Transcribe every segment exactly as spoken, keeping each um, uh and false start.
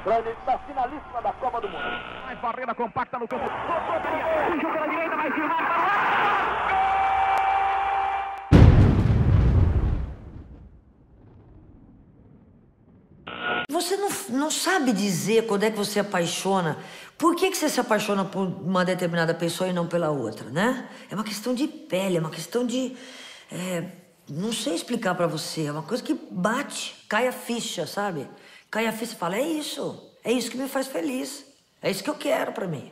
Grande da finalíssima da Copa do Mundo. Mais barreira compacta no campo. Puxou pela direita, vai firmar. Você não, não sabe dizer quando é que você apaixona. Por que, que você se apaixona por uma determinada pessoa e não pela outra, né? É uma questão de pele, é uma questão de... É, não sei explicar pra você, é uma coisa que bate, cai a ficha, sabe? Cai a ficha e fala, é isso, é isso que me faz feliz. É isso que eu quero pra mim.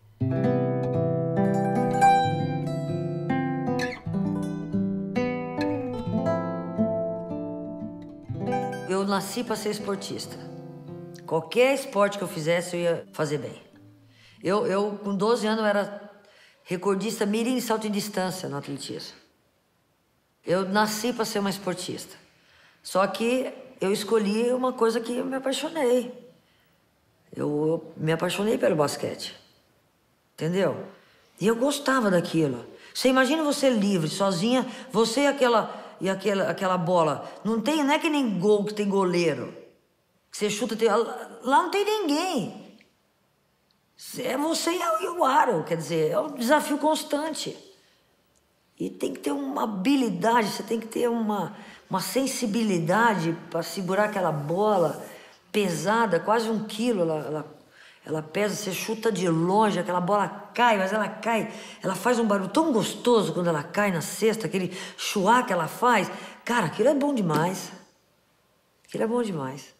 Eu nasci para ser esportista. Qualquer esporte que eu fizesse, eu ia fazer bem. Eu, eu com doze anos, eu era recordista mirim em salto em distância no atletismo. Eu nasci para ser uma esportista. Só que eu escolhi uma coisa que eu me apaixonei. Eu me apaixonei pelo basquete. Entendeu? E eu gostava daquilo. Você imagina você livre, sozinha, você e aquela... E aquela, aquela bola, não tem, não é que nem gol que tem goleiro. Que você chuta, tem, lá não tem ninguém. É você e o aro, quer dizer, é um desafio constante. E tem que ter uma habilidade, você tem que ter uma, uma sensibilidade para segurar aquela bola pesada, quase um quilo, ela, ela, ela pesa, você chuta de longe, aquela bola cai, mas ela cai, ela faz um barulho tão gostoso quando ela cai na cesta, aquele chuá que ela faz. Cara, aquilo é bom demais. Aquilo é bom demais.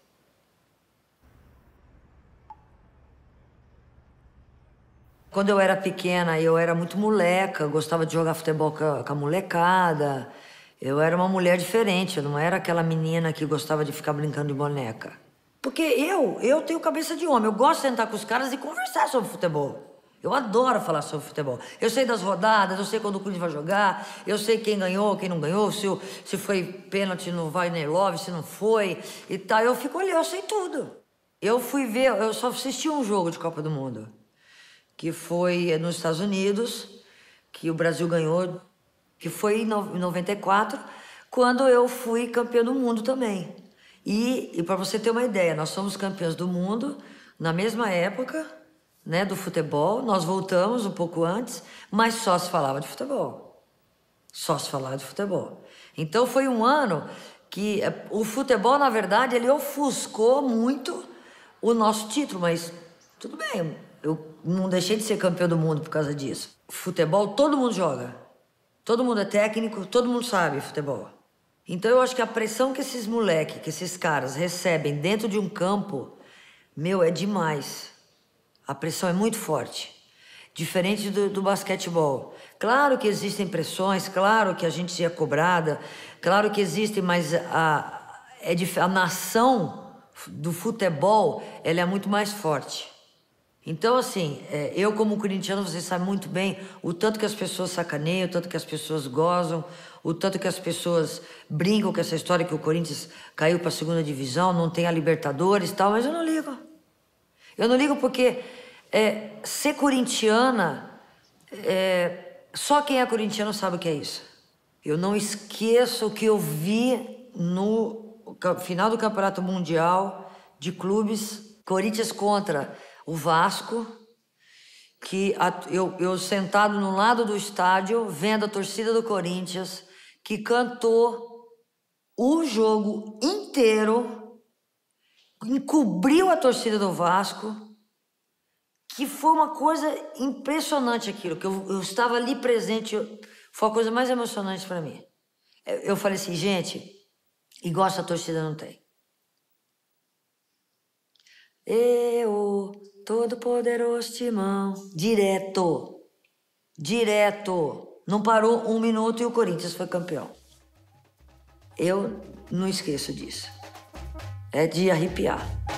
Quando eu era pequena, eu era muito moleca, eu gostava de jogar futebol com a, com a molecada. Eu era uma mulher diferente, eu não era aquela menina que gostava de ficar brincando de boneca. Porque eu, eu tenho cabeça de homem, eu gosto de sentar com os caras e conversar sobre futebol. Eu adoro falar sobre futebol. Eu sei das rodadas, eu sei quando o Corinthians vai jogar, eu sei quem ganhou, quem não ganhou, se, se foi pênalti no Wagner Love, se não foi e tal. Eu fico olhando, eu sei tudo. Eu fui ver, eu só assisti um jogo de Copa do Mundo, que foi nos Estados Unidos, que o Brasil ganhou, que foi em noventa e quatro, quando eu fui campeã do mundo também. E, e para você ter uma ideia, nós somos campeões do mundo na mesma época, né, do futebol. Nós voltamos um pouco antes, mas só se falava de futebol. Só se falava de futebol. Então foi um ano que o futebol, na verdade, ele ofuscou muito o nosso título, mas tudo bem, eu não deixei de ser campeão do mundo por causa disso. Futebol, todo mundo joga. Todo mundo é técnico, todo mundo sabe futebol. Então eu acho que a pressão que esses moleques, que esses caras recebem dentro de um campo, meu, é demais. A pressão é muito forte. Diferente do, do basquetebol. Claro que existem pressões, claro que a gente é cobrada, claro que existem, mas a, é, a nação do futebol, ela é muito mais forte. Então, assim, é, eu como corintiano, você sabe muito bem o tanto que as pessoas sacaneiam, o tanto que as pessoas gozam, o tanto que as pessoas brincam com essa história que o Corinthians caiu para a segunda divisão, não tem a Libertadores e tal, mas eu não ligo. Eu não ligo porque é, ser corintiana, é, só quem é corintiano sabe o que é isso. Eu não esqueço o que eu vi no final do Campeonato Mundial de Clubes, Corinthians contra o Vasco, que a, eu, eu sentado no lado do estádio, vendo a torcida do Corinthians, que cantou o jogo inteiro, encobriu a torcida do Vasco, que foi uma coisa impressionante aquilo, que eu, eu estava ali presente, eu, foi a coisa mais emocionante para mim. Eu, eu falei assim, gente, igual essa torcida não tem. Eu, todo poderoso Timão, direto, direto, não parou um minuto e o Corinthians foi campeão. Eu não esqueço disso, é de arrepiar.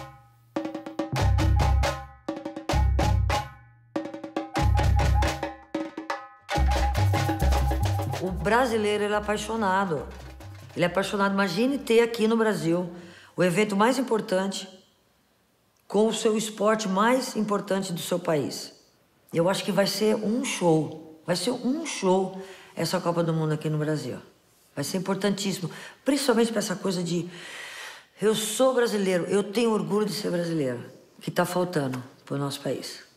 O brasileiro, ele é apaixonado, ele é apaixonado, imagine ter aqui no Brasil o evento mais importante, com o seu esporte mais importante do seu país. Eu acho que vai ser um show, vai ser um show essa Copa do Mundo aqui no Brasil. Vai ser importantíssimo, principalmente para essa coisa de eu sou brasileiro, eu tenho orgulho de ser brasileiro. que está faltando para o nosso país.